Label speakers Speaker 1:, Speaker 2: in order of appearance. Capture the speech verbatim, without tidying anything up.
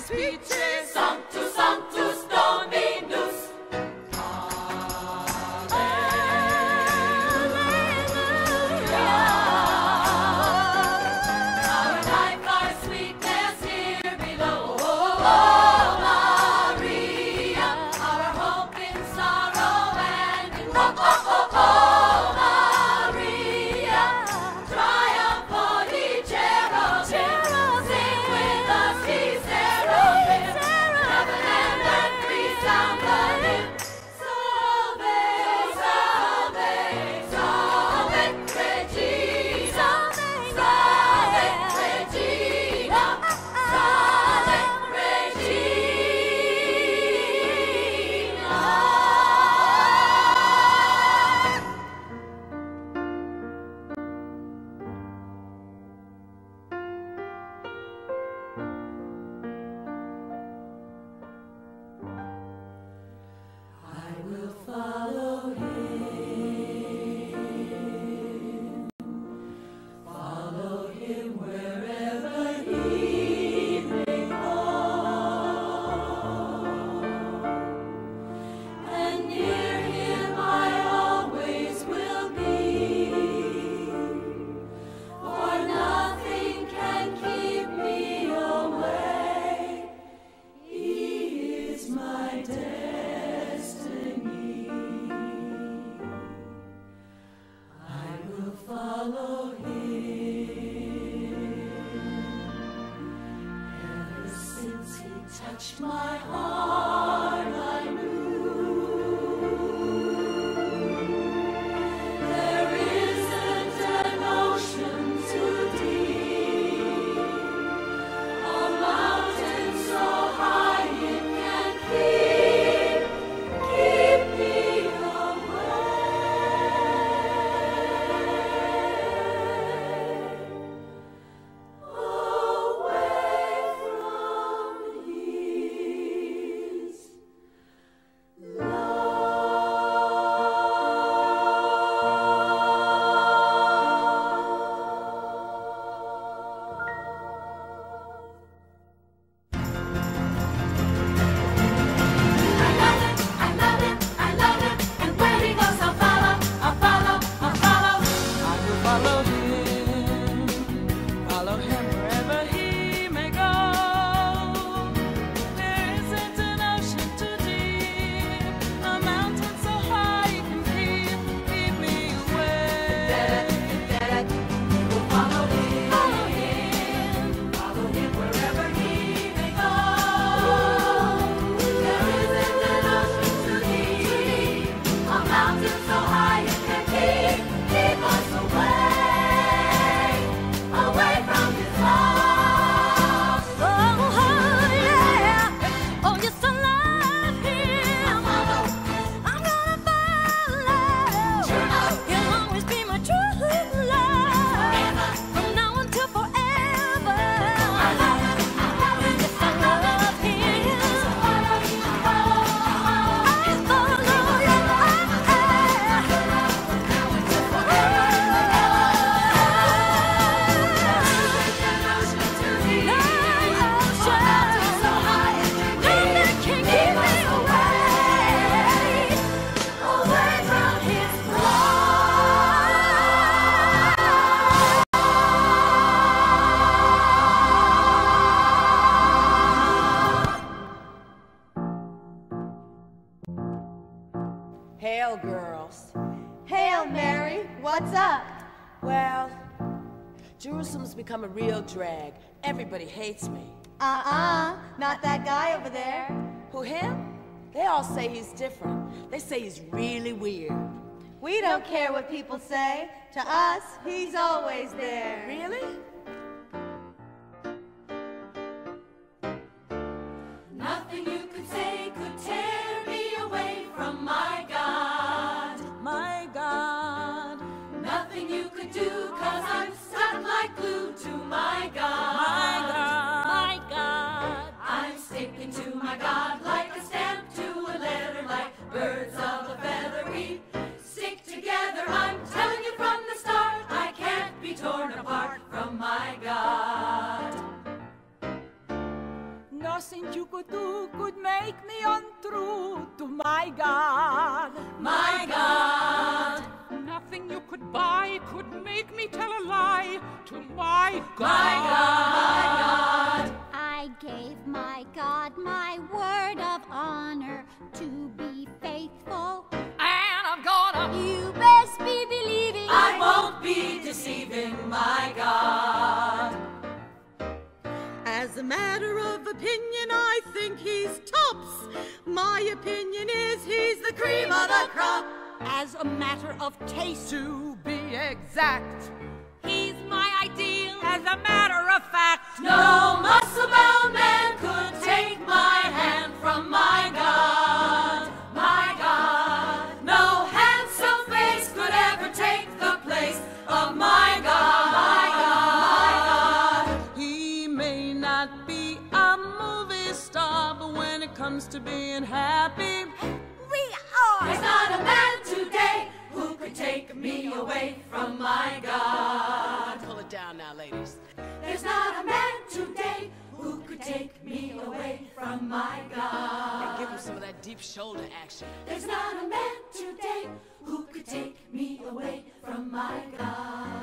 Speaker 1: speechless.
Speaker 2: Sanctus, Sanctus Dominus.
Speaker 3: Hail, girls.
Speaker 4: Hail, Mary. What's up?
Speaker 3: Well, Jerusalem's become a real drag. Everybody hates me.
Speaker 4: Uh-uh. Not that guy over there.
Speaker 3: Who, him? They all say he's different. They say he's really weird.
Speaker 4: We don't care what people say. To us, he's always there.
Speaker 3: Really?
Speaker 2: Nothing you could say could tear me away from my God.
Speaker 3: My God.
Speaker 2: Nothing you could do, cause I'm stuck like glue to my God.
Speaker 3: My God. My God.
Speaker 2: I'm sticking to my God like a stamp to a letter, like birds of a feather we stick together. I'm telling you from the start, I can't be torn apart from my God.
Speaker 3: Nothing
Speaker 1: but who could make me untrue to my God?
Speaker 2: My God.
Speaker 5: Nothing you could buy could make me tell a lie to my God.
Speaker 2: My God. My God.
Speaker 6: I gave my God my word of honor to be faithful.
Speaker 5: And I'm gonna.
Speaker 6: You best be believing.
Speaker 2: I won't be deceiving my God.
Speaker 7: As a matter of opinion, I think he's tops. My opinion is he's the cream of the crop.
Speaker 1: As a matter of taste,
Speaker 5: To be exact,
Speaker 1: he's my ideal. As a matter of fact,
Speaker 2: No muscle-bound man could take my hand from my God. My God. No handsome face could ever take the place of my God. My God. My God.
Speaker 7: He may not be a movie star, but when it comes to being happy,
Speaker 6: We are.
Speaker 2: There's not a man today who could take me away from my God.
Speaker 3: Pull it down now, ladies.
Speaker 2: There's not a man today who could take me away from my God.
Speaker 3: Give him some of that deep shoulder action.
Speaker 2: There's not a man today who could take me away from my God.